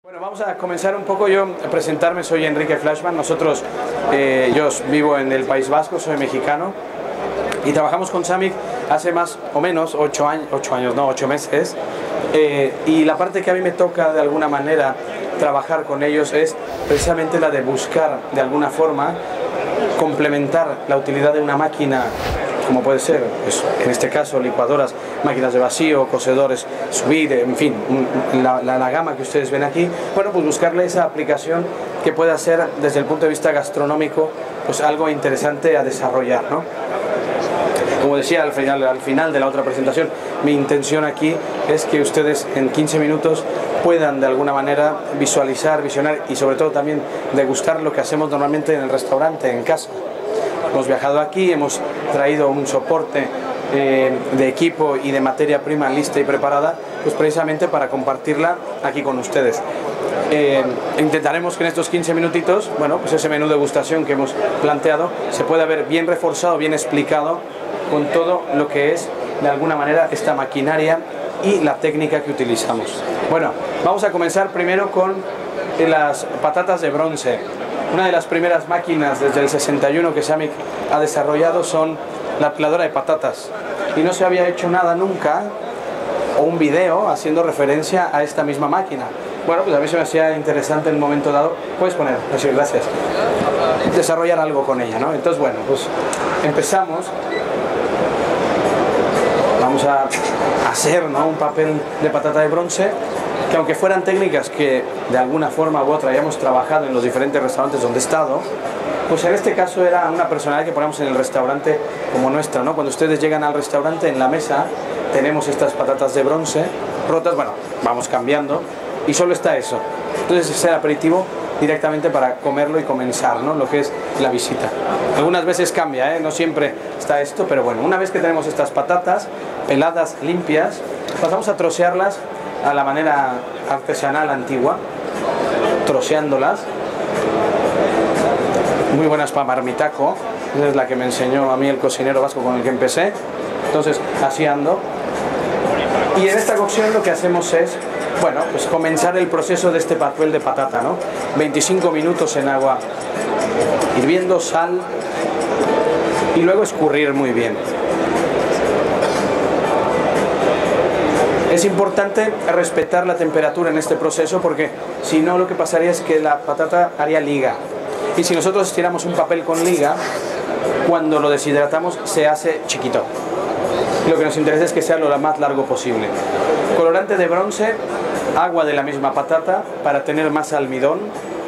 Bueno, vamos a comenzar un poco. Yo a presentarme, soy Enrique Flashman. Yo vivo en el País Vasco, soy mexicano y trabajamos con Samic hace más o menos 8 meses, y la parte que a mí me toca de alguna manera trabajar con ellos es precisamente la de buscar de alguna forma complementar la utilidad de una máquina, como puede ser, pues, en este caso, licuadoras, máquinas de vacío, cocedores, subir, en fin, la gama que ustedes ven aquí. Bueno, pues buscarle esa aplicación que pueda ser, desde el punto de vista gastronómico, pues algo interesante a desarrollar, ¿no? Como decía al final de la otra presentación, mi intención aquí es que ustedes en 15 minutos puedan de alguna manera visualizar, visionar y sobre todo también degustar lo que hacemos normalmente en el restaurante, en casa. Hemos viajado aquí, hemos traído un soporte de equipo y de materia prima lista y preparada, pues precisamente para compartirla aquí con ustedes. Intentaremos que en estos 15 minutitos, bueno, pues ese menú de degustación que hemos planteado se pueda ver bien reforzado, bien explicado con todo lo que es de alguna manera esta maquinaria y la técnica que utilizamos. Bueno, vamos a comenzar primero con las patatas de bronce. Una de las primeras máquinas desde el 61 que Samic ha desarrollado son la peladora de patatas, y no se había hecho nada nunca, o un video haciendo referencia a esta misma máquina. Bueno, pues a mí se me hacía interesante en un momento dado, puedes poner, sí, gracias, desarrollar algo con ella, ¿no? Entonces, bueno, pues empezamos. Vamos a hacer, ¿no?, un papel de patata de bronce, que aunque fueran técnicas que de alguna forma u otra hayamos trabajado en los diferentes restaurantes donde he estado, pues en este caso era una personalidad que ponemos en el restaurante como nuestra, ¿no? Cuando ustedes llegan al restaurante, en la mesa tenemos estas patatas de bronce rotas, bueno, vamos cambiando y solo está eso. Entonces es el aperitivo directamente para comerlo y comenzar, ¿no?, lo que es la visita. Algunas veces cambia, no siempre está esto, pero bueno, una vez que tenemos estas patatas peladas, limpias, pasamos a trocearlas a la manera artesanal antigua, troceándolas. Muy buenas para marmitaco, esa es la que me enseñó a mí el cocinero vasco con el que empecé. Entonces, así ando. Y en esta cocción lo que hacemos es, bueno, pues comenzar el proceso de este papel de patata, ¿no? 25 minutos en agua hirviendo, sal, y luego escurrir muy bien. Es importante respetar la temperatura en este proceso, porque si no, lo que pasaría es que la patata haría liga. Y si nosotros estiramos un papel con liga, cuando lo deshidratamos se hace chiquito. Lo que nos interesa es que sea lo más largo posible. Colorante de bronce, agua de la misma patata para tener más almidón.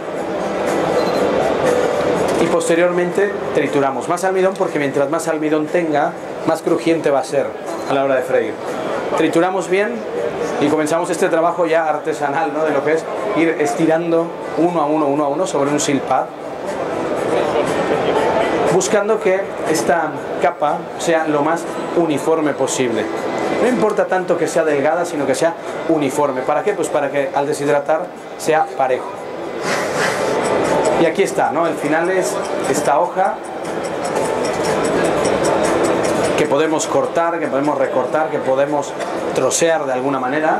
Y posteriormente trituramos más almidón, porque mientras más almidón tenga, más crujiente va a ser a la hora de freír. Trituramos bien y comenzamos este trabajo ya artesanal, ¿no?, de lo que es ir estirando uno a uno sobre un silpad, buscando que esta capa sea lo más uniforme posible. No importa tanto que sea delgada, sino que sea uniforme. ¿Para qué? Pues para que al deshidratar sea parejo. Y aquí está, ¿no? El final es esta hoja que podemos cortar, que podemos recortar, que podemos trocear de alguna manera.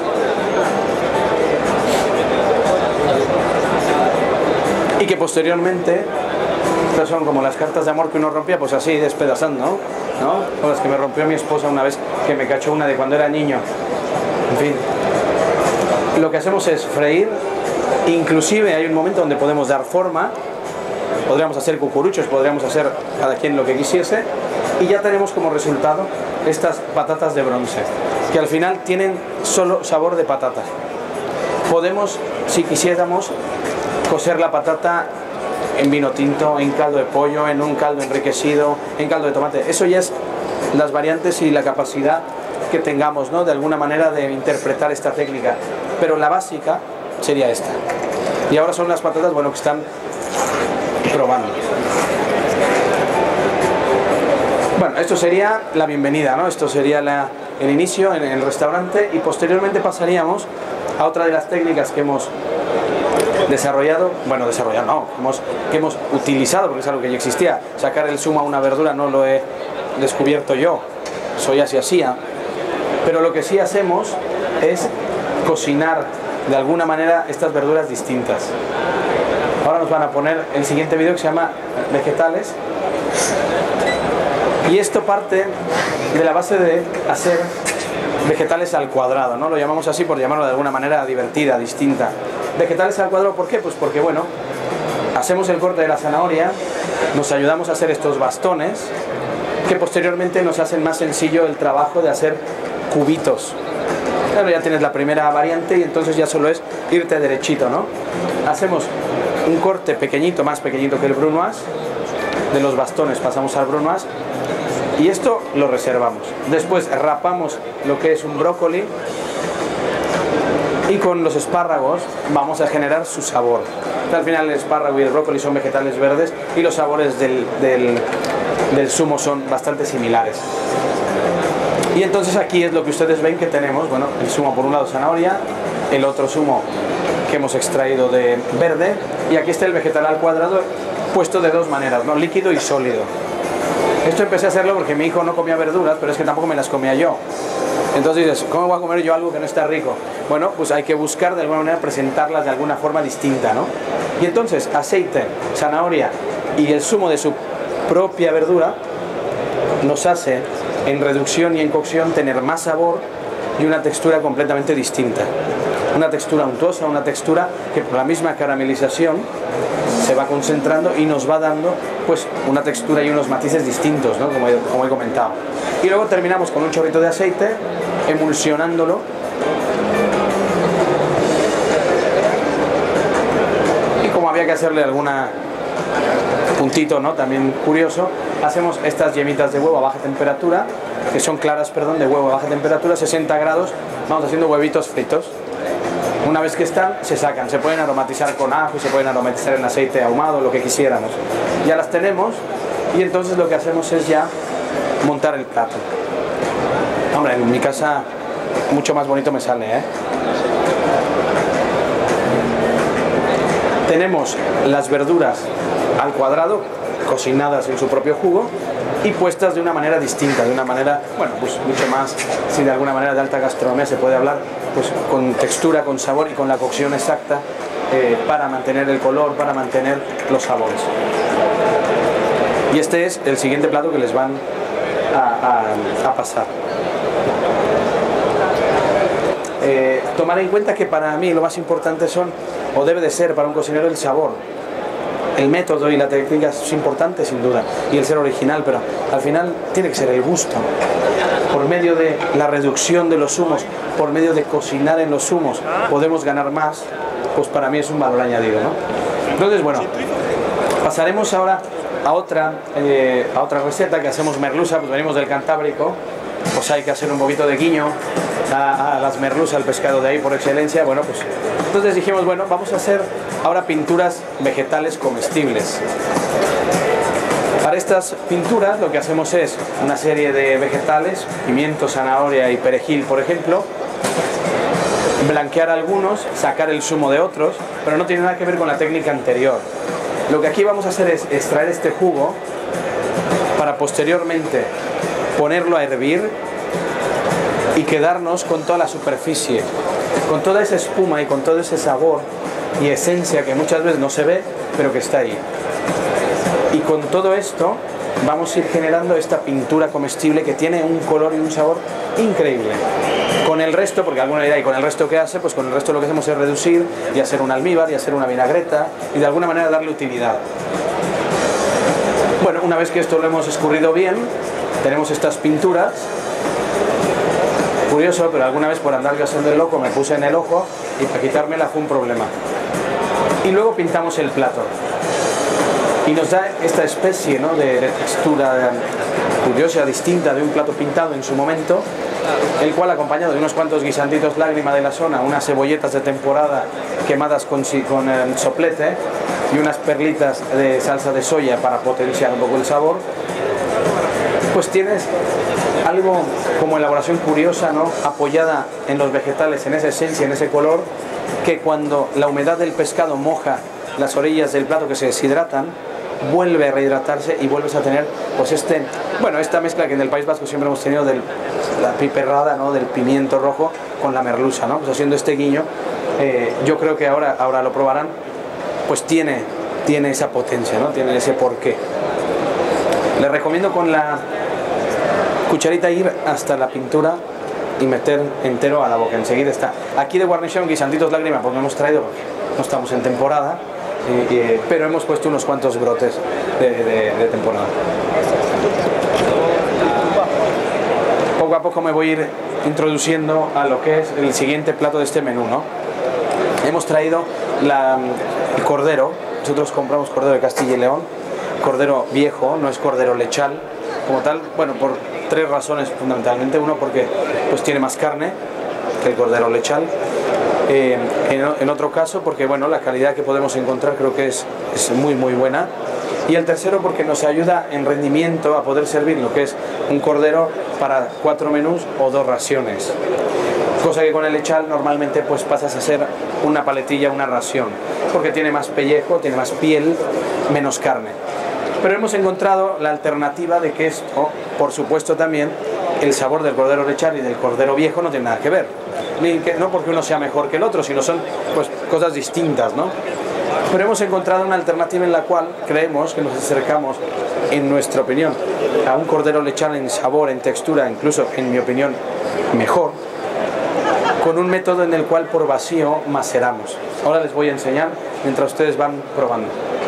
Y que posteriormente, estas son como las cartas de amor que uno rompía, pues así despedazando, ¿no? Como las que me rompió mi esposa una vez, que me cachó una de cuando era niño. En fin, lo que hacemos es freír. Inclusive hay un momento donde podemos dar forma, podríamos hacer cucuruchos, podríamos hacer cada quien lo que quisiese, y ya tenemos como resultado estas patatas de bronce, que al final tienen solo sabor de patata. Podemos, si quisiéramos, cocer la patata en vino tinto, en caldo de pollo, en un caldo enriquecido, en caldo de tomate. Eso ya es las variantes y la capacidad que tengamos, ¿no?, de alguna manera de interpretar esta técnica. Pero la básica sería esta. Y ahora son las patatas, bueno, que están probando. Bueno, esto sería la bienvenida, ¿no? Esto sería el inicio en el restaurante, y posteriormente pasaríamos a otra de las técnicas que hemos desarrollado, bueno, que hemos utilizado, porque es algo que ya existía. Sacar el zumo a una verdura no lo he descubierto yo, soy así hacía, pero lo que sí hacemos es cocinar de alguna manera estas verduras distintas. Ahora nos van a poner el siguiente vídeo que se llama vegetales. Y esto parte de la base de hacer vegetales al cuadrado, ¿no? Lo llamamos así por llamarlo de alguna manera divertida, distinta. Vegetales al cuadrado, ¿por qué? Pues porque, bueno, hacemos el corte de la zanahoria, nos ayudamos a hacer estos bastones, que posteriormente nos hacen más sencillo el trabajo de hacer cubitos. Claro, ya tienes la primera variante y entonces ya solo es irte derechito, ¿no? Hacemos un corte pequeñito, más pequeñito que el brunoise. De los bastones pasamos al brunoise y esto lo reservamos. Después rapamos lo que es un brócoli y con los espárragos vamos a generar su sabor. Al final el espárrago y el brócoli son vegetales verdes y los sabores del zumo son bastante similares. Y entonces aquí es lo que ustedes ven que tenemos, bueno, el zumo por un lado zanahoria, el otro zumo que hemos extraído de verde, y aquí está el vegetal al cuadrado puesto de dos maneras, ¿no? Líquido y sólido. Esto empecé a hacerlo porque mi hijo no comía verduras, pero es que tampoco me las comía yo. Entonces dices, ¿cómo voy a comer yo algo que no está rico? Bueno, pues hay que buscar de alguna manera presentarlas de alguna forma distinta, ¿no? Y entonces aceite, zanahoria y el zumo de su propia verdura nos hace en reducción y en cocción tener más sabor y una textura completamente distinta. Una textura untuosa, una textura que por la misma caramelización se va concentrando y nos va dando pues una textura y unos matices distintos, ¿no? Como he comentado. Y luego terminamos con un chorrito de aceite, emulsionándolo. Y como había que hacerle alguna puntito, ¿no? También curioso, hacemos estas yemitas de huevo a baja temperatura, que son claras, perdón, de huevo a baja temperatura, 60 grados, vamos haciendo huevitos fritos. Una vez que están, se sacan, se pueden aromatizar con ajo, se pueden aromatizar en aceite ahumado, lo que quisiéramos. Ya las tenemos y entonces lo que hacemos es ya montar el plato. Hombre, en mi casa mucho más bonito me sale, ¿eh? Tenemos las verduras al cuadrado, cocinadas en su propio jugo y puestas de una manera distinta, de una manera, bueno, pues mucho más, si de alguna manera de alta gastronomía se puede hablar, pues con textura, con sabor y con la cocción exacta para mantener el color, para mantener los sabores. Y este es el siguiente plato que les van a pasar. Tomar en cuenta que para mí lo más importante son, o debe de ser para un cocinero, el sabor. El método y la técnica es importante sin duda, y el ser original, pero al final tiene que ser el gusto. Por medio de la reducción de los zumos, por medio de cocinar en los zumos, podemos ganar más, pues para mí es un valor añadido, ¿no? Entonces, bueno, pasaremos ahora a otra receta que hacemos merluza, pues venimos del Cantábrico, pues hay que hacer un poquito de guiño a las merluzas, al pescado de ahí por excelencia. Bueno, pues entonces dijimos, bueno, vamos a hacer ahora pinturas vegetales comestibles. Para estas pinturas lo que hacemos es una serie de vegetales, pimiento, zanahoria y perejil, por ejemplo, blanquear algunos, sacar el zumo de otros, pero no tiene nada que ver con la técnica anterior. Lo que aquí vamos a hacer es extraer este jugo para posteriormente ponerlo a hervir y quedarnos con toda la superficie, con toda esa espuma y con todo ese sabor y esencia que muchas veces no se ve, pero que está ahí. Y con todo esto vamos a ir generando esta pintura comestible que tiene un color y un sabor increíble. Con el resto, porque alguna idea, y con el resto que hace, pues con el resto lo que hacemos es reducir y hacer un almíbar y hacer una vinagreta y de alguna manera darle utilidad. Bueno, una vez que esto lo hemos escurrido bien, tenemos estas pinturas. Curioso, pero alguna vez por andar yo haciendo el loco me puse en el ojo y para quitármela fue un problema. Y luego pintamos el plato. Y nos da esta especie, ¿no?, de textura curiosa, distinta de un plato pintado en su momento, el cual acompañado de unos cuantos guisanditos lágrima de la zona, unas cebolletas de temporada quemadas con soplete y unas perlitas de salsa de soya para potenciar un poco el sabor, pues tienes algo como elaboración curiosa, ¿no?, apoyada en los vegetales, en esa esencia, en ese color, que cuando la humedad del pescado moja las orillas del plato que se deshidratan, vuelve a rehidratarse y vuelves a tener pues esta mezcla que en el País Vasco siempre hemos tenido de la piperrada, ¿no?, del pimiento rojo con la merluza, ¿no?, pues haciendo este guiño yo creo que ahora lo probarán, pues tiene esa potencia, ¿no? Tiene ese porqué. Les recomiendo con la cucharita ir hasta la pintura y meter entero a la boca. Enseguida está. Aquí de guarnición, guisanditos lágrima, pues no hemos traído porque no estamos en temporada, pero hemos puesto unos cuantos brotes de temporada. Poco a poco me voy a ir introduciendo a lo que es el siguiente plato de este menú, ¿no? Hemos traído el cordero. Nosotros compramos cordero de Castilla y León, cordero viejo, no es cordero lechal como tal, bueno, por tres razones fundamentalmente. Uno, porque pues tiene más carne que el cordero lechal. En otro caso, porque bueno, la calidad que podemos encontrar creo que es muy buena. Y el tercero, porque nos ayuda en rendimiento a poder servir lo que es un cordero para 4 menús o 2 raciones. Cosa que con el lechal normalmente pues pasas a ser una paletilla, una ración, porque tiene más pellejo, tiene más piel, menos carne. Pero hemos encontrado la alternativa de que es, por supuesto también, el sabor del cordero lechal y del cordero viejo no tiene nada que ver. No porque uno sea mejor que el otro, sino son pues cosas distintas, ¿no? Pero hemos encontrado una alternativa en la cual creemos que nos acercamos, en nuestra opinión, a un cordero lechal en sabor, en textura, incluso, en mi opinión, mejor, con un método en el cual por vacío maceramos. Ahora les voy a enseñar mientras ustedes van probando.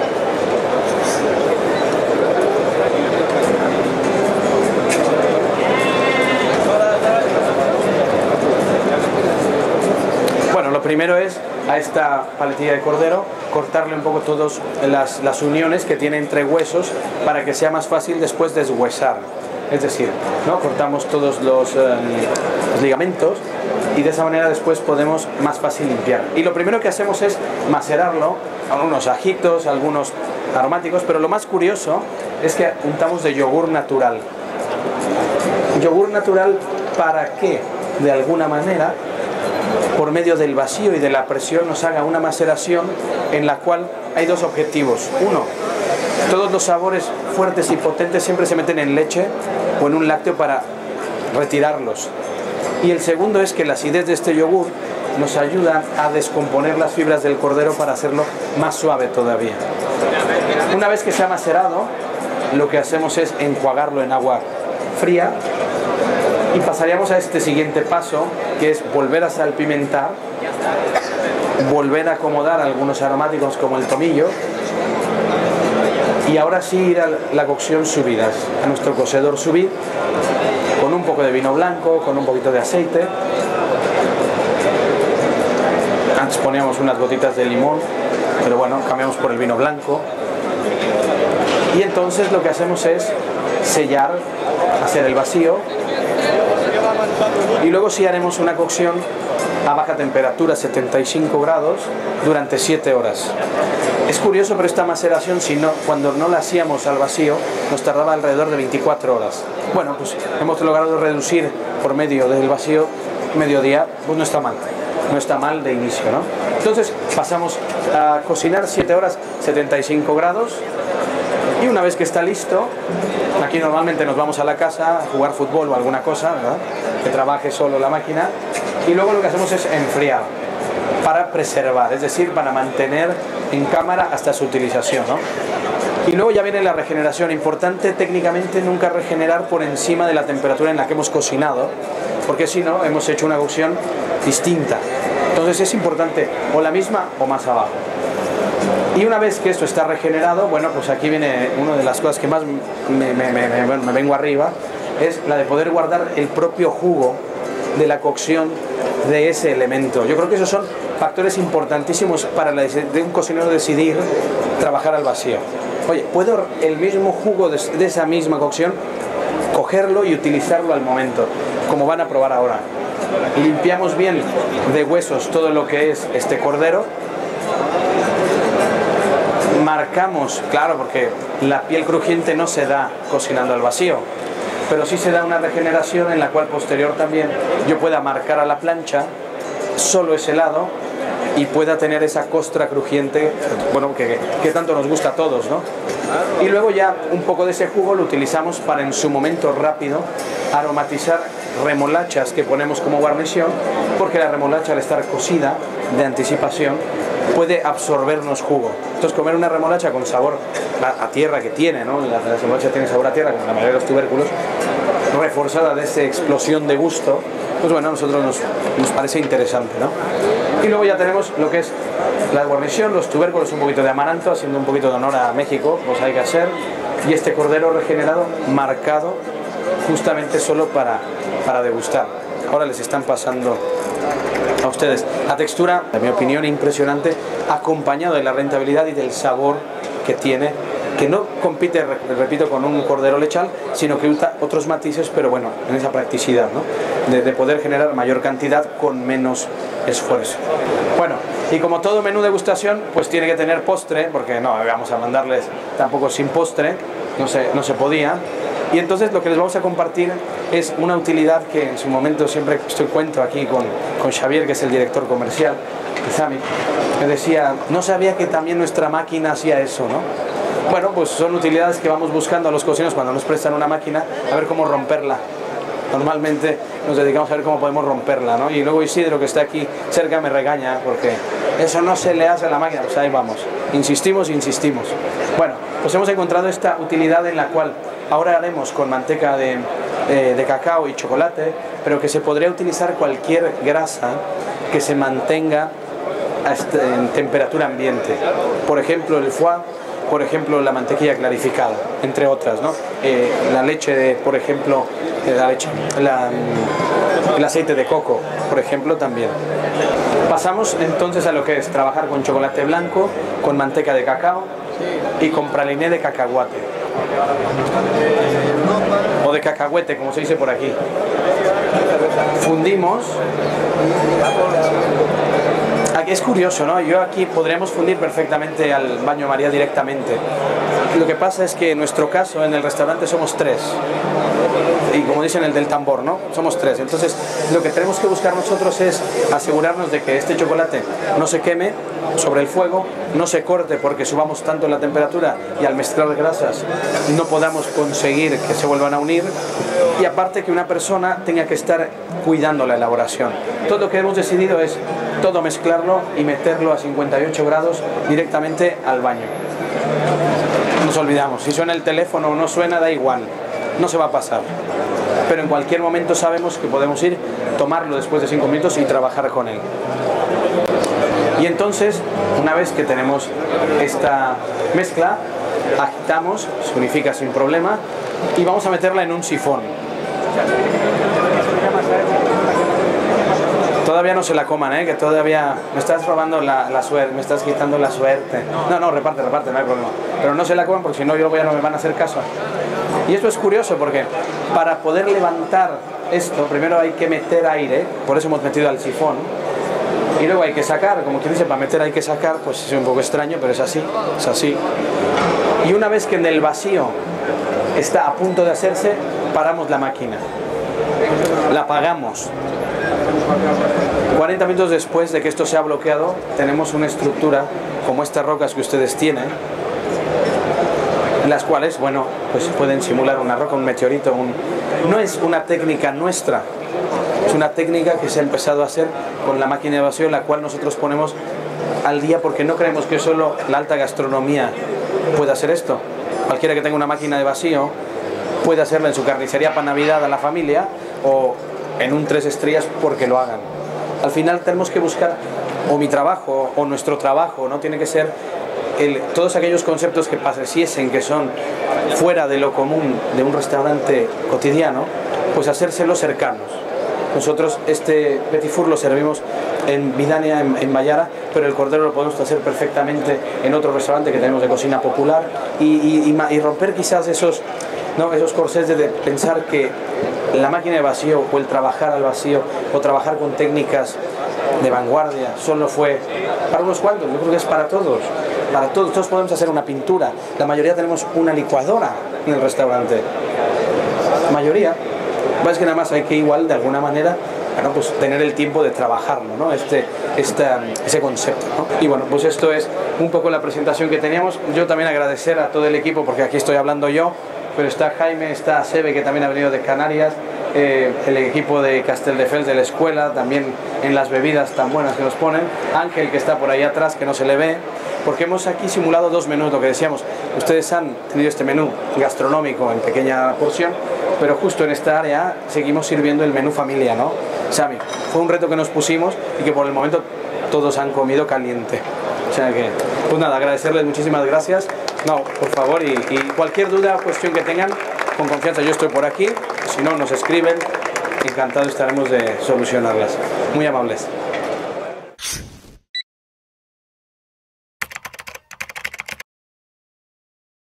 Bueno, lo primero es a esta paletilla de cordero cortarle un poco todas las uniones que tiene entre huesos para que sea más fácil después deshuesar. Es decir, ¿no? Cortamos todos los ligamentos y de esa manera después podemos más fácil limpiar. Y lo primero que hacemos es macerarlo, algunos ajitos, algunos aromáticos, pero lo más curioso es que untamos de yogur natural. Yogur natural, ¿para qué? De alguna manera, por medio del vacío y de la presión, nos haga una maceración en la cual hay dos objetivos. Uno, todos los sabores fuertes y potentes siempre se meten en leche o en un lácteo para retirarlos. Y el segundo es que la acidez de este yogur nos ayuda a descomponer las fibras del cordero para hacerlo más suave todavía. Una vez que se ha macerado, lo que hacemos es enjuagarlo en agua fría y pasaríamos a este siguiente paso, que es volver a salpimentar, volver a acomodar algunos aromáticos como el tomillo y ahora sí ir a la cocción subidas, a nuestro cocedor sous vide, con un poco de vino blanco, con un poquito de aceite. Antes poníamos unas gotitas de limón, pero bueno, cambiamos por el vino blanco. Y entonces lo que hacemos es sellar, hacer el vacío. Y luego sí haremos una cocción a baja temperatura, 75 grados, durante 7 horas. Es curioso, pero esta maceración, cuando no la hacíamos al vacío, nos tardaba alrededor de 24 horas. Bueno, pues hemos logrado reducir por medio del vacío mediodía, pues no está mal. No está mal de inicio, ¿no? Entonces pasamos a cocinar 7 horas, 75 grados. Y una vez que está listo, aquí normalmente nos vamos a la casa a jugar fútbol o alguna cosa, ¿verdad? Que trabaje solo la máquina. Y luego lo que hacemos es enfriar para preservar, es decir, para mantener en cámara hasta su utilización, ¿no? Y luego ya viene la regeneración. Importante técnicamente nunca regenerar por encima de la temperatura en la que hemos cocinado, porque si no, hemos hecho una cocción distinta. Entonces es importante o la misma o más abajo. Y una vez que esto está regenerado, bueno, pues aquí viene una de las cosas que más me vengo arriba, es la de poder guardar el propio jugo de la cocción de ese elemento. Yo creo que esos son factores importantísimos para de un cocinero decidir trabajar al vacío. Oye, ¿puedo el mismo jugo de esa misma cocción cogerlo y utilizarlo al momento? Como van a probar ahora. Limpiamos bien de huesos todo lo que es este cordero. Marcamos, claro, porque la piel crujiente no se da cocinando al vacío, pero sí se da una regeneración en la cual posterior también yo pueda marcar a la plancha solo ese lado y pueda tener esa costra crujiente, bueno, que tanto nos gusta a todos, ¿no? Y luego ya un poco de ese jugo lo utilizamos para en su momento rápido aromatizar remolachas que ponemos como guarnición porque la remolacha, al estar cocida de anticipación, puede absorbernos jugo. Entonces comer una remolacha con sabor a tierra que tiene, ¿no? La remolacha tiene sabor a tierra, como la mayoría de los tubérculos, reforzada de esa explosión de gusto, pues bueno, a nosotros nos parece interesante, ¿no? Y luego ya tenemos lo que es la guarnición, los tubérculos, un poquito de amaranto, haciendo un poquito de honor a México, pues hay que hacer, y este cordero regenerado, marcado, justamente solo para degustar. Ahora les están pasando a ustedes la textura, en mi opinión, impresionante, acompañado de la rentabilidad y del sabor que tiene, que no compite, repito, con un cordero lechal, sino que usa otros matices, pero bueno, en esa practicidad, ¿no? de poder generar mayor cantidad con menos esfuerzo. Bueno, y como todo menú degustación, pues tiene que tener postre, porque no vamos a mandarles tampoco sin postre, no se podía. Y entonces lo que les vamos a compartir es una utilidad que en su momento siempre estoy cuento aquí con Xavier, que es el director comercial de Samig, que decía, no sabía que también nuestra máquina hacía eso, ¿no? Bueno, pues son utilidades que vamos buscando a los cocineros cuando nos prestan una máquina, a ver cómo romperla. Normalmente nos dedicamos a ver cómo podemos romperla, ¿no? Y luego Isidro, que está aquí cerca, me regaña porque eso no se le hace a la máquina. Pues ahí vamos, insistimos. Bueno, pues hemos encontrado esta utilidad en la cual ahora haremos con manteca de cacao y chocolate, pero que se podría utilizar cualquier grasa que se mantenga en temperatura ambiente. Por ejemplo, el foie, por ejemplo, la mantequilla clarificada, entre otras, ¿no? La leche, por ejemplo, el aceite de coco, por ejemplo, también. Pasamos entonces a lo que es trabajar con chocolate blanco, con manteca de cacao y con praliné de cacahuate. O de cacahuete, como se dice por aquí. Fundimos. Aquí es curioso, ¿no? Yo aquí podríamos fundir perfectamente al baño María directamente. Lo que pasa es que en nuestro caso, en el restaurante, somos 3. Y como dicen el del tambor, ¿no? Somos 3. Entonces, lo que tenemos que buscar nosotros es asegurarnos de que este chocolate no se queme sobre el fuego, no se corte porque subamos tanto la temperatura y al mezclar grasas no podamos conseguir que se vuelvan a unir, y aparte que una persona tenga que estar cuidando la elaboración. Todo lo que hemos decidido es todo mezclarlo y meterlo a 58 grados directamente al baño. Nos olvidamos, si suena el teléfono o no suena, da igual, no se va a pasar. Pero en cualquier momento sabemos que podemos ir, tomarlo después de 5 minutos y trabajar con él. Y entonces, una vez que tenemos esta mezcla, agitamos, se unifica sin problema, y vamos a meterla en un sifón. Todavía no se la coman, que todavía me estás robando la suerte, me estás quitando la suerte. No, reparte, no hay problema. Pero no se la coman porque si no, no me van a hacer caso. Y esto es curioso porque para poder levantar esto, primero hay que meter aire, por eso hemos metido al sifón, y luego hay que sacar, como quien dice, para meter hay que sacar, pues es un poco extraño, pero es así. Y una vez que en el vacío está a punto de hacerse, paramos la máquina, la apagamos. 40 minutos después de que esto se ha bloqueado, tenemos una estructura como estas rocas que ustedes tienen, las cuales, bueno, pues pueden simular una roca, un meteorito. No es una técnica nuestra, es una técnica que se ha empezado a hacer con la máquina de vacío, la cual nosotros ponemos al día porque no creemos que solo la alta gastronomía pueda hacer esto. Cualquiera que tenga una máquina de vacío puede hacerla en su carnicería para Navidad a la familia o en un 3 estrellas porque lo hagan. Al final tenemos que buscar, o mi trabajo o nuestro trabajo, no tiene que ser todos aquellos conceptos que pareciesen que son fuera de lo común de un restaurante cotidiano, pues hacérselos cercanos. Nosotros este petit four lo servimos en Vidania, en Bayara, pero el cordero lo podemos hacer perfectamente en otro restaurante que tenemos de cocina popular y romper quizás esos corsés de pensar que la máquina de vacío o el trabajar al vacío o trabajar con técnicas de vanguardia solo fue para unos cuantos. Yo creo que es para todos. Todos podemos hacer una pintura. La mayoría tenemos una licuadora en el restaurante. La mayoría. Es que nada más hay que igual de alguna manera, bueno, pues tener el tiempo de trabajarlo, ¿no? Ese concepto, ¿no? Y bueno, pues esto es un poco la presentación que teníamos. Yo también agradecer a todo el equipo, porque aquí estoy hablando yo, pero está Jaime, está Sebe, que también ha venido de Canarias, el equipo de Castelldefels de la escuela, también en las bebidas tan buenas que nos ponen, Ángel que está por ahí atrás que no se le ve, porque hemos aquí simulado dos menús, lo que decíamos, ustedes han tenido este menú gastronómico en pequeña porción, pero justo en esta área seguimos sirviendo el menú familia, ¿no? Sami, fue un reto que nos pusimos y que por el momento todos han comido caliente. O sea que, pues nada, agradecerles, muchísimas gracias. No, por favor, y cualquier duda o cuestión que tengan, con confianza yo estoy por aquí, si no nos escriben, encantado estaremos de solucionarlas. Muy amables.